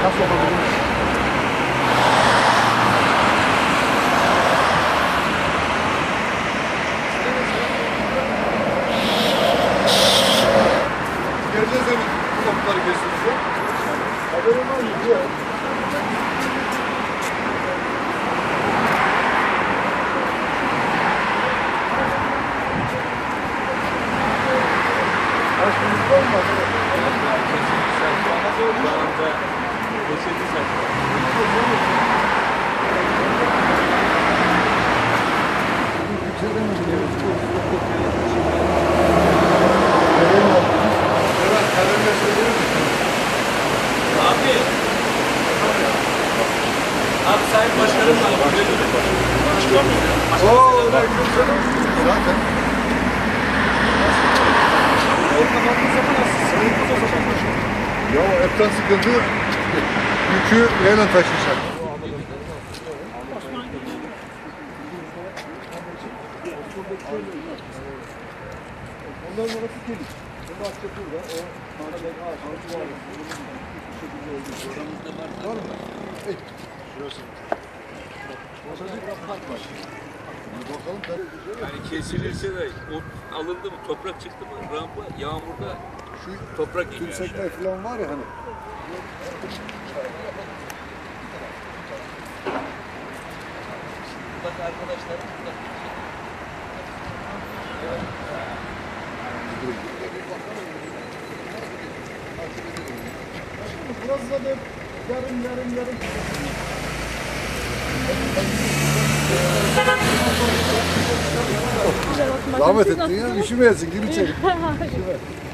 nasıl olabilir? Geleceğiz emin. Bu kapıları kesiyoruz. Haberin var mı? Yok. Aşkımızda olmaz. Abi Sayın Başkanım da Ooo, zaten. Ya hepten sıkıntı yükü neyle taşıyacak? Onların orası kilit. Bunu açacak burada. O ağacın ağacı var. Bu şekilde olduğu. Var mı? Şurası. yani kesilirse de alındı mı, toprak çıktı mı, rampa yağmurda şu toprak Tüm iniyor. sekme falan var ya hani. Bak arkadaşlar burada. Burası da yarım. Zahmet ettin ya, üşümeyesin, gibi çek.